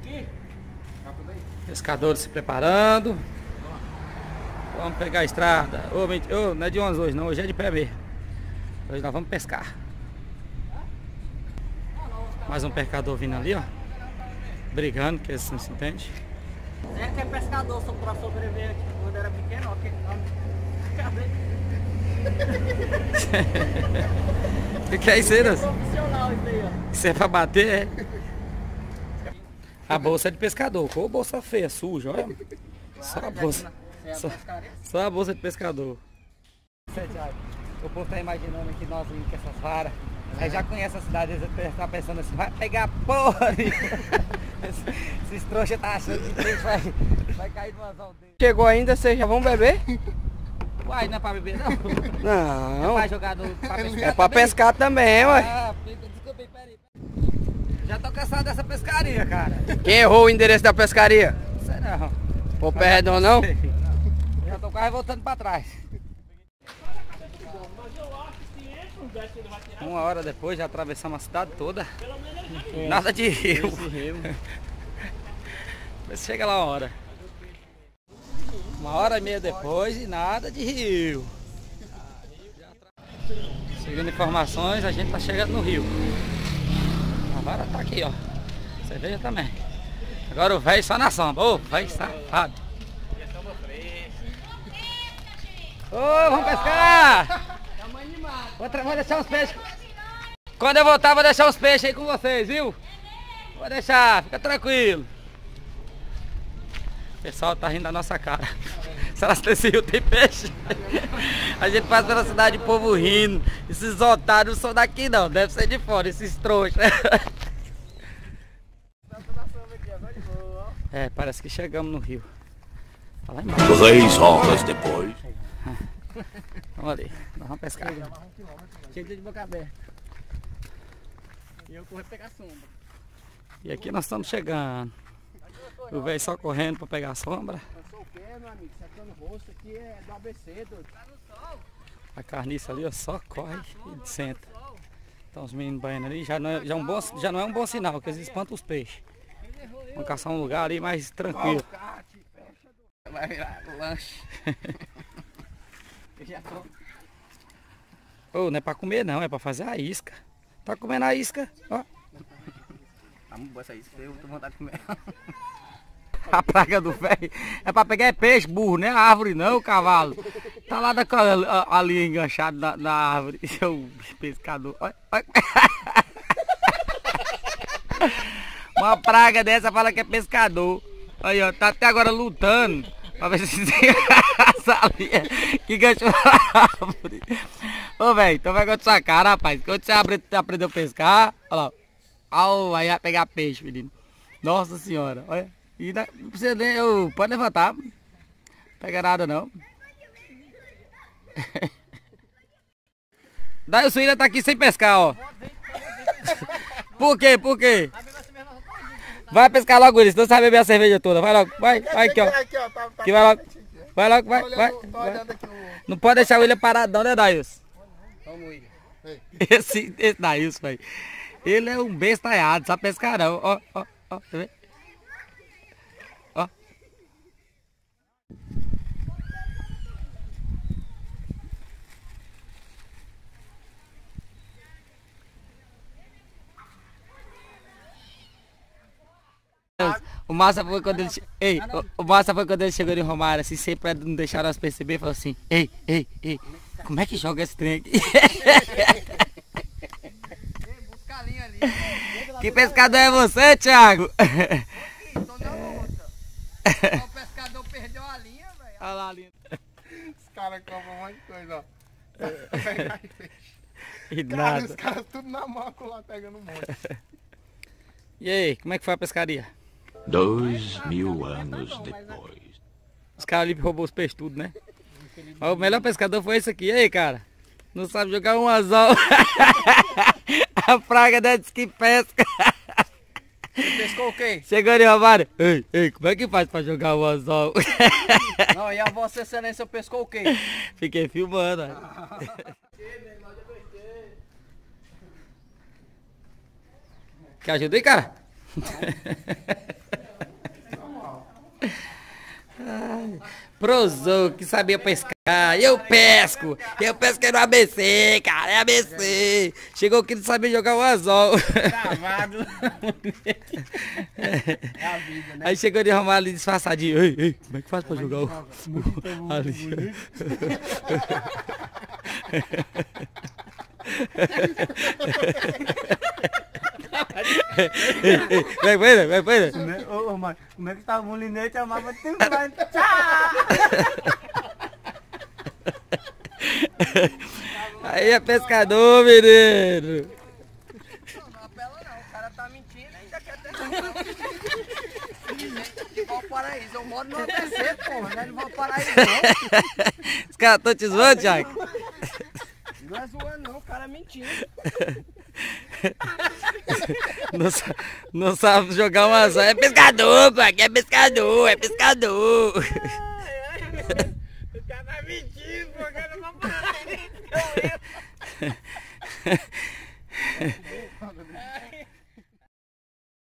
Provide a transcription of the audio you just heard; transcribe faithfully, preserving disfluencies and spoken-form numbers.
Pescadores se preparando. Vamos pegar a estrada. Ô, oh, não é de onze hoje não, hoje é de pé mesmo. Hoje nós vamos pescar. Mais um pescador vindo ali, ó. Brigando, que eles não se entendem. É que é pescador, só pra sobreviver aqui quando era pequeno, ó. Que... O que, que é isso aí, Deus? É profissional isso aí, ó. Isso é pra bater, é? A bolsa é de pescador. Qual bolsa feia, suja, olha. Só a bolsa. Só, só a bolsa de pescador. O povo tá imaginando que nós vimos com essas varas. Aí já conhece a cidade, eles tá pensando assim, vai pegar porra! Esses trouxas tá achando que a gente vai, vai cair no anzol dele. Chegou ainda, vocês já vão beber? Uai, não é pra beber não? Não. É pra jogar do, pra pescar É pra também? pescar também, ué. Ah, desculpa aí, peraí. Já tô cansado dessa pescaria, cara. Quem errou o endereço da pescaria? Não sei não. Pô, perdão não? Já tô quase voltando pra trás. Uma hora depois já atravessamos a cidade toda. Nada de rio. Mas chega lá uma hora. Uma hora e meia depois e nada de rio. Segundo informações, a gente tá chegando no rio. A vara tá aqui, ó. Cerveja também. Agora o velho só na sombra. Ô, velho safado. Ô, vamos pescar! Vou, vou deixar uns peixes. Quando eu voltar, vou deixar uns peixes aí com vocês, viu? Vou deixar, fica tranquilo. O pessoal tá rindo da nossa cara. Será que nesse rio tem peixe? A gente passa pela cidade, o povo rindo. Esses otários não são daqui não, deve ser de fora, esses trouxas. É, parece que chegamos no rio. Tá lá embaixo. Três horas depois. Vamos ali, nós vamos pescar. Cheio de boca aberta. E eu corro pegar sombra. E aqui nós estamos chegando. O velho só correndo para pegar a sombra. Eu sou o quê, meu amigo? Secando o rosto aqui é do A B C, doido. A carniça ali, ó, só corre e senta. Então os meninos banhando ali, já não, é, já, é um bom, já não é um bom sinal, porque eles espantam os peixes. Vamos caçar um lugar ali mais tranquilo. Vai virar lanche. Eu já tô. Ô, não é pra comer não, é pra fazer a isca. Tá comendo a isca, ó. Tá muito boa essa isca, eu tô com vontade de comer. A praga do velho é pra pegar peixe, burro, não é árvore não, cavalo. Tá lá daquela, ali enganchado na, na árvore. Seu pescador. Olha, olha. Uma praga dessa fala que é pescador. Aí, ó, tá até agora lutando pra ver se tem essa linha que ganchou na árvore. Ô, velho, então vai com a sua cara, rapaz. Quando você aprendeu a pescar, olha lá. Ó, aí vai pegar peixe, menino. Nossa senhora, olha. E não precisa nem, eu, pode levantar. Não pega nada não. Daí o Suíra tá aqui sem pescar, ó. Por quê? Por quê? Vai pescar logo ele, senão você vai beber a cerveja toda. Vai logo, vai, vai aqui, ó. Aqui, vai logo. Vai logo, vai, vai. vai. Não pode deixar o William paradão, né, Daílson? Esse, esse Daílson, velho. Ele é um bestalhado, sabe pescar não. Ó, ó, ó, tá vendo? Ó. O massa foi quando ele, ei, o, o massa foi quando ele chegou em Romário, assim, sempre não deixaram nós perceber, falou assim, ei, ei, ei, como é que joga esse trem aqui? Que pescador é você, Thiago? O pescador perdeu a linha, velho. Olha lá a linha. Os caras compram um monte de coisa, ó. E Cara, nada. os caras tudo na mão lá pegando um monte. E aí, como é que foi a pescaria? Dois mil anos depois. Os caras ali roubou os peixes tudo, né? Mas o melhor pescador foi esse aqui. E aí, cara? Não sabe jogar um anzol. A praga desse que pesca. Você pescou o quê? Chegou ali, Romário. Ei, ei, como é que faz pra jogar um anzol? Não, e a Vossa Excelência pescou o quê? Fiquei filmando. Ó. Quer ajuda aí, cara? prosou, que sabia pescar. Eu pesco, eu pesquei no A B C, cara, é A B C. Chegou aqui não sabia jogar o anzol. Travado. É a vida, né? Aí chegou de arrumar ali disfarçadinho. Ei, ei, como é que faz pra jogar o... o... ali? Vai, vai, vai, vai. Ô, ô, mano, como é que tá o molinete? A mapa tem que vai. Aí é pescador, menino. Não apela não, o cara tá mentindo e ainda quer ter de Valparaíso. Eu moro no A B C, porra, não é de Valparaíso não. Os caras estão te zoando, Thiago? Não é zoando não, o cara é mentindo. Não, sa- não sabe jogar uma só. É pescador, pô. Aqui é pescador, é pescador. O cara tá mentindo, pô, o cara não vai parar.